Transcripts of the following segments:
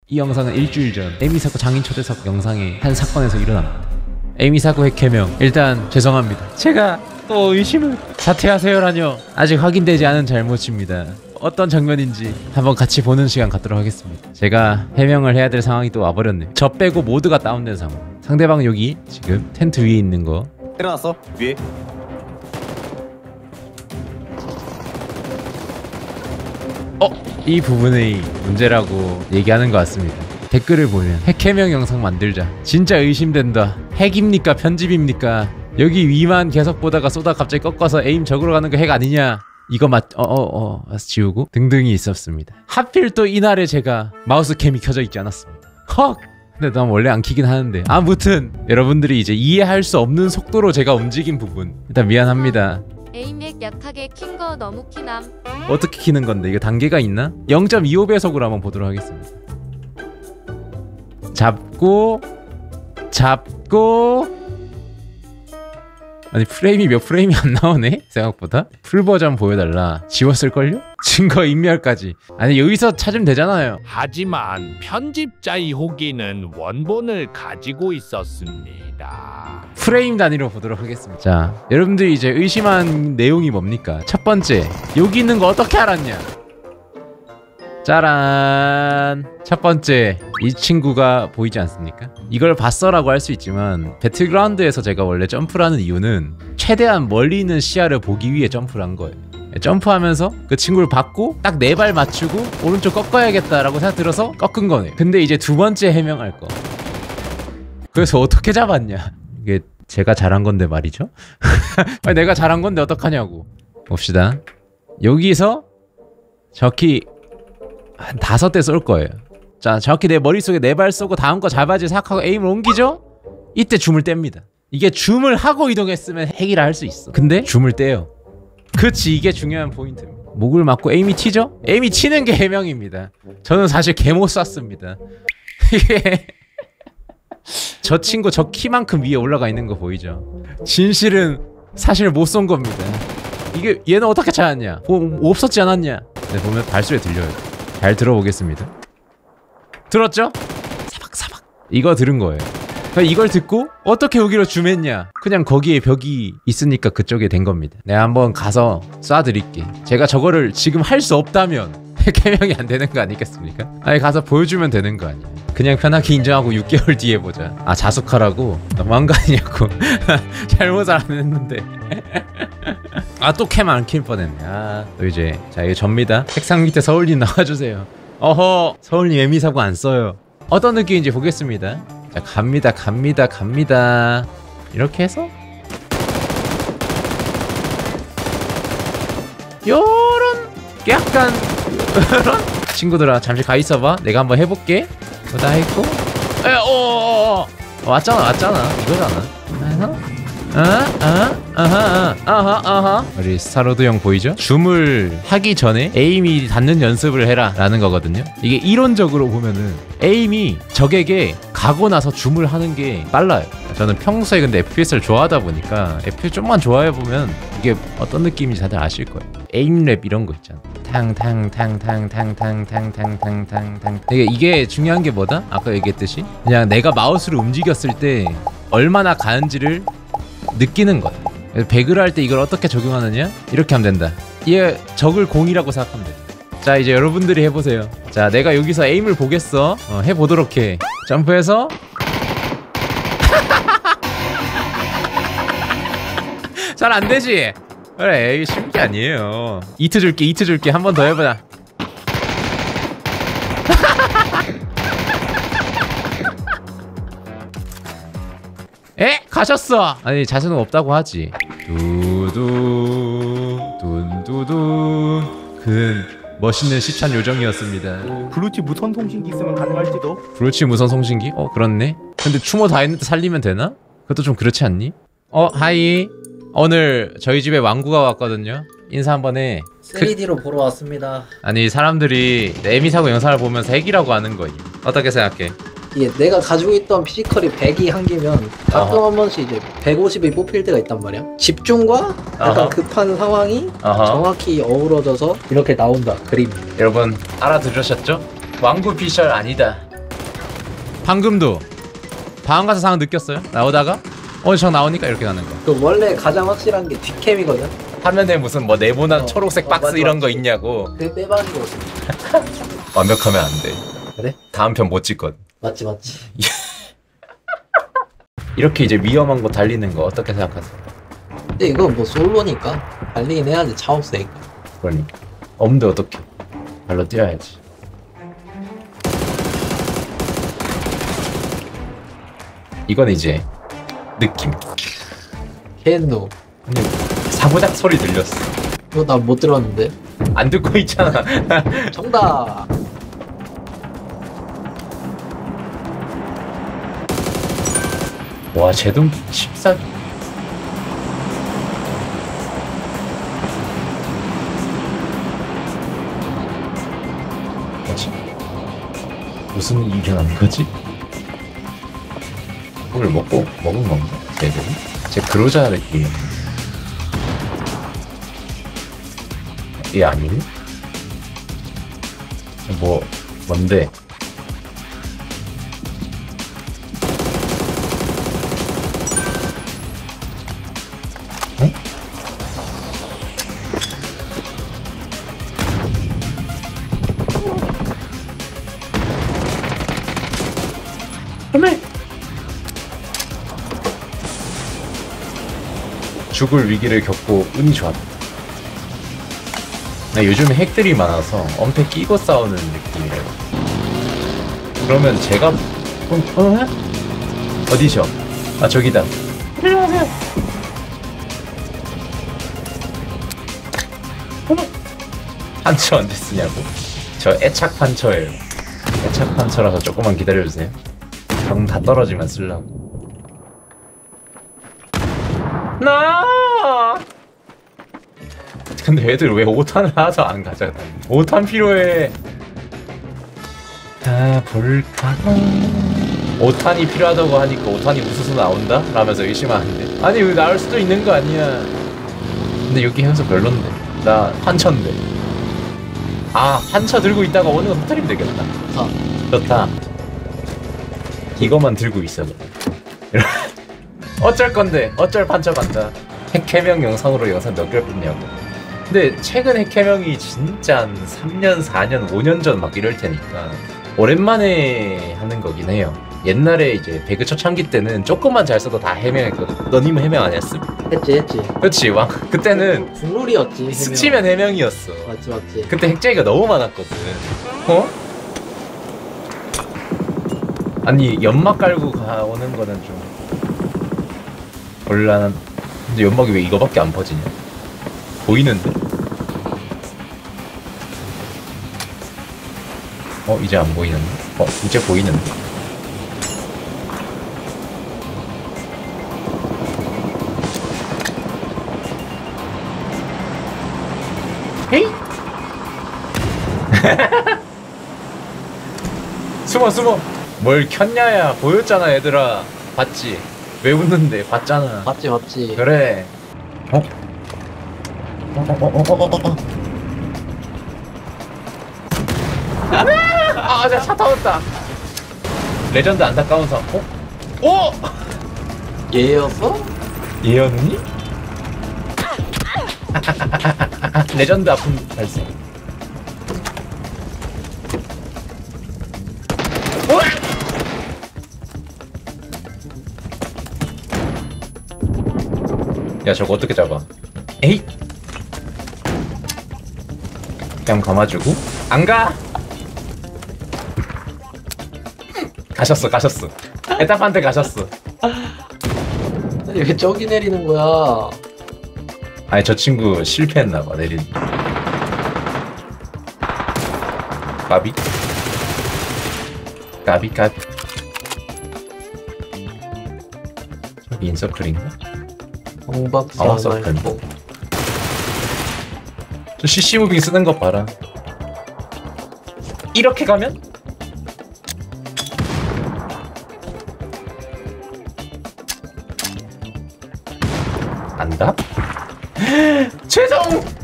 이 영상은 일주일 전 에미사고 장인 초대석 영상의 한 사건에서 일어납니다. 에미사고 핵해명, 일단 죄송합니다. 제가 또 의심을 사퇴하세요라뇨. 아직 확인되지 않은 잘못입니다. 어떤 장면인지 한번 같이 보는 시간 갖도록 하겠습니다. 제가 해명을 해야 될 상황이 또 와버렸네. 저 빼고 모두가 다운된 상황. 상대방 여기 지금 텐트 위에 있는 거 일어났어 위에. 이 부분의 문제라고 얘기하는 것 같습니다. 댓글을 보면 핵해명 영상 만들자, 진짜 의심된다, 핵입니까 편집입니까, 여기 위만 계속 보다가 쏘다 갑자기 꺾어서 에임 적으러 가는 거 핵 아니냐, 이거 지우고 등등이 있었습니다. 하필 또 이날에 제가 마우스 캠이 켜져 있지 않았습니다. 헉! 근데 난 원래 안 키긴 하는데, 아무튼 여러분들이 이제 이해할 수 없는 속도로 제가 움직인 부분 일단 미안합니다. 에임핵 약하게 킨 거 너무 키남. 어떻게 키는 건데? 이거 단계가 있나? 0.25배속으로 한번 보도록 하겠습니다. 잡고 아니 프레임이 몇 프레임이 안 나오네? 생각보다? 풀버전 보여달라. 지웠을걸요? 증거인멸까지. 아니 여기서 찾으면 되잖아요. 하지만 편집자의 호기는 원본을 가지고 있었습니다. 프레임 단위로 보도록 하겠습니다. 자, 여러분들이 이제 의심한 내용이 뭡니까? 첫 번째, 여기 있는 거 어떻게 알았냐? 짜란! 첫 번째, 이 친구가 보이지 않습니까? 이걸 봤어라고 할 수 있지만 배틀그라운드에서 제가 원래 점프를 하는 이유는 최대한 멀리 있는 시야를 보기 위해 점프를 한 거예요. 점프하면서 그 친구를 봤고 딱 네 발 맞추고 오른쪽 꺾어야겠다라고 생각 들어서 꺾은 거네요. 근데 이제 두 번째 해명할 거. 그래서 어떻게 잡았냐? 이게 제가 잘한 건데 말이죠. 아니, 내가 잘한 건데 어떡하냐고. 봅시다. 여기서 저키 한 5대 쏠 거예요. 자, 정확히 내 머릿속에 4발 쏘고 다음 거 잡아야지 생각하고 에임을 옮기죠? 이때 줌을 뗍니다. 이게 줌을 하고 이동했으면 핵이라 할 수 있어. 근데 줌을 떼요. 그치, 이게 중요한 포인트입니다. 목을 맞고 에임이 튀죠? 에임이 튀는 게 해명입니다. 저는 사실 개 못 쐈습니다. 이게 저 친구 저 키만큼 위에 올라가 있는 거 보이죠? 진실은 사실 못 쏜 겁니다. 이게 얘는 어떻게 찾았냐? 없었지 않았냐? 네, 보면 발소리 들려요. 잘 들어보겠습니다. 들었죠? 사박사박. 이거 들은 거예요. 이걸 듣고 어떻게 여기로 줌했냐? 그냥 거기에 벽이 있으니까 그쪽에 된 겁니다. 내가 한번 가서 쏴드릴게. 제가 저거를 지금 할 수 없다면 해명이 안 되는 거 아니겠습니까? 아니, 가서 보여주면 되는 거 아니야. 그냥 편하게 인정하고 6개월 뒤에 보자. 아, 자숙하라고? 너무한 거 아니냐고. 잘못을 안 했는데. 아, 또 캠 안 킬 뻔했네. 아, 또 이제 자, 이거 접니다. 책상 밑에 서울님 나와주세요. 어허, 서울님 에미사고 안 써요. 어떤 느낌인지 보겠습니다. 자, 갑니다. 이렇게 해서 요런 약간 요런 친구들아 잠시 가 있어봐. 내가 한번 해볼게. 다 했고 왔잖아 이거잖아. 우리 스타로드 형 보이죠? 줌을 하기 전에 에임이 닿는 연습을 해라 라는 거거든요. 이게 이론적으로 보면은 에임이 적에게 가고 나서 줌을 하는 게 빨라요. 저는 평소에 근데 FPS를 좋아하다 보니까 FPS 좀만 좋아해보면 이게 어떤 느낌인지 다들 아실 거예요. 에임랩 이런 거 있잖아. 탕탕탕탕탕탕탕탕탕탕탕. 이게 중요한 게 뭐다? 아까 얘기했듯이 그냥 내가 마우스를 움직였을 때 얼마나 가는지를 느끼는 거야. 배그를 할 때 이걸 어떻게 적용하느냐? 이렇게 하면 된다. 얘 적을 공이라고 생각하면 돼. 자, 이제 여러분들이 해보세요. 자, 내가 여기서 에임을 보겠어. 해보도록 해. 점프해서 잘 안되지? 그래, 이게 쉬운 게 아니에요. 이트 줄게. 한 번 더 해보자. 에? 가셨어! 아니, 자신은 없다고 하지. 둔둔 그 멋있는 시찬 요정이었습니다. 블루투스 무선 송신기 있으면 가능할지도. 블루투스 무선 송신기? 근렇네. 근데 추모 다 했는데 살리면 되나? 그것도 좀 그렇지 않니? 하이. 오늘 저희 집에 왕구가 왔거든요. 인사 한번 해. 3D로 보러 왔습니다. 아니, 사람들이 에미사고 영상을 보면서 핵이라고 하는 거임. 어떻게 생각해? 예, 내가 가지고 있던 피지컬이 100이 한계면 가끔 한 번씩 이제 150이 뽑힐 때가 있단 말이야. 집중과 약간 급한 상황이 정확히 어우러져서 이렇게 나온다, 그림. 여러분 알아들으셨죠? 왕구 피셜 아니다. 방금도 방금 가서 상황 느꼈어요? 나오다가 저 나오니까 이렇게 가는 거. 그 원래 가장 확실한 게 뒷캠이거든. 화면에 무슨 뭐 네모난 초록색 박스 맞아, 이런 거 맞아. 있냐고. 그게 빼박이거든. 완벽하면 안 돼. 그래? 다음 편 못 찍거든. 맞지 맞지. 이렇게 이제 위험한 곳 달리는 거 어떻게 생각하세요? 근데 이건 뭐 솔로니까 달리긴 해야지. 차 없으니까. 그러니까 없는데 어떻게? 발로 뛰어야지. 이건 이제 느낌. 캔노. 근데 사고작 소리 들렸어. 이거 나 못 들었는데. 안 듣고 있잖아. 정답. 와, 제동 14. 뭐지? 무슨 일이 일어난 거지? 그걸 먹은 건가? 쟤들이? 제 그로자 느낌. 얘 아니니? 뭔데? 응? 어메! 죽을 위기를 겪고 운이 좋았다. 요즘에 핵들이 많아서 엄폐 끼고 싸우는 느낌이래요. 그러면 제가 어디죠? 아, 저기다. 안녕하세요. 판처 언제 쓰냐고? 저 애착 판처예요. 애착 판처라서 조금만 기다려주세요. 병 다 떨어지면 쓰려고. 근데 애들 왜 5탄을 하나도 안 가져가니? 5탄 필요해. 볼까? 5탄이 필요하다고 하니까 5탄이 우수수 나온다? 라면서 의심하는데, 아니 여기 나올 수도 있는 거 아니야. 근데 여기 해서 별론데. 나 판처인데. 아, 판처 들고 있다가 오는 거 터뜨리면 되겠다. 좋다. 이거만 들고 있어. 어쩔 건데, 어쩔 판처 간다. 핵해명 영상으로 영상 몇 개를 뽑냐고. 근데 최근 핵해명이 진짜 한 3년, 4년, 5년 전 막 이럴 테니까 오랜만에 하는 거긴 해요. 옛날에 이제 배그 초창기 때는 조금만 잘 써도 다 해명했거든. 너님은 해명 안 했음? 했지. 그렇지. 그때는 국룰이었지. 해명. 스치면 해명이었어. 맞지. 그때 핵쟁이가 너무 많았거든. 아니, 연막 깔고 가오는 거는 좀 곤란한. 근데 연막이 왜 이거밖에 안 퍼지냐? 보이는데? 이제 안 보이는데? 이제 보이는데? 헤이? 숨어. 뭘 켰냐야. 보였잖아, 얘들아. 봤지? 왜 웃는데? 봤잖아. 맞지. 그래. 아, 내가 차 타왔다. 레전드 안타까운 사. 오! 얘였어? 얘였니? 레전드 아픔 발생. 야, 저거 어떻게 잡아? 에이! 그냥 감아주고 안 가! 가셨어. 에타한테 가셨어. 아니 왜 저기 내리는 거야? 아니, 저 친구 실패했나봐, 내린. 까비. 저기 인서클인가? 방박사 서클. 저 CC 무빙 쓰는 거 봐라. 이렇게 가면? 안다? 최종!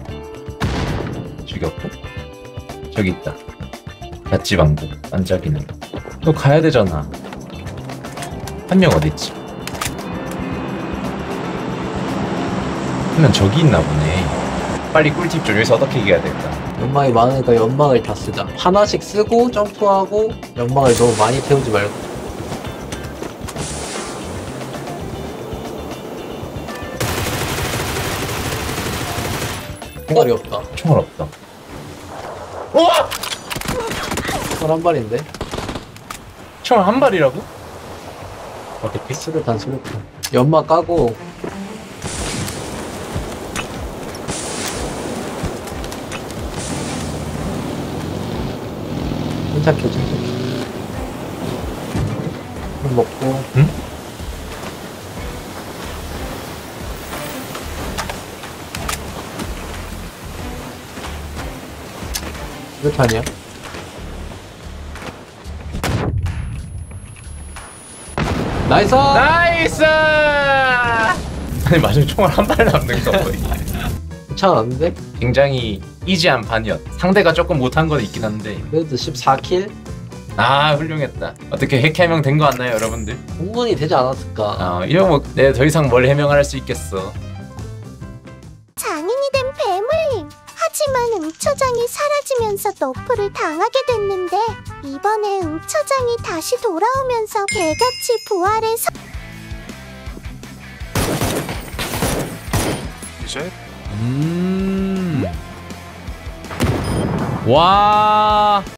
죽였고. 저기 있다. 갓지 방구 반짝이는 거. 너 가야 되잖아. 한 명 어딨지? 한 명 저기 있나 보네. 빨리 꿀팁 좀. 여기서 어떻게 이겨야 될까? 연막이 많으니까 연막을 다 쓰자. 하나씩 쓰고 점프하고 연막을 너무 많이 태우지 말고. 총알이 없다. 총알 없다. 우와! 총 한 발인데? 총알 한 발이라고? 어떻게? 수류탄. 연막 까고 침착해. 물 먹고. 응? 수류탄이야? 나이스! 나이스! 아니 마지막 총알 한 발 남는 거 거의. 괜찮았는데? 굉장히 이지한 판이었. 상대가 조금 못한 건 있긴 한데. 그래도 14킬? 아 훌륭했다. 어떻게 핵 해명 된 거 같나요 여러분들? 충분히 되지 않았을까? 이러면 뭐 내가 더 이상 뭘 해명할 수 있겠어. 장인이 된 괴물님. 하지만 응처장이 사라지면서 너프를 당하게 됐는데 이번에 응처장이 다시 돌아오면서 개같이 부활해서 와.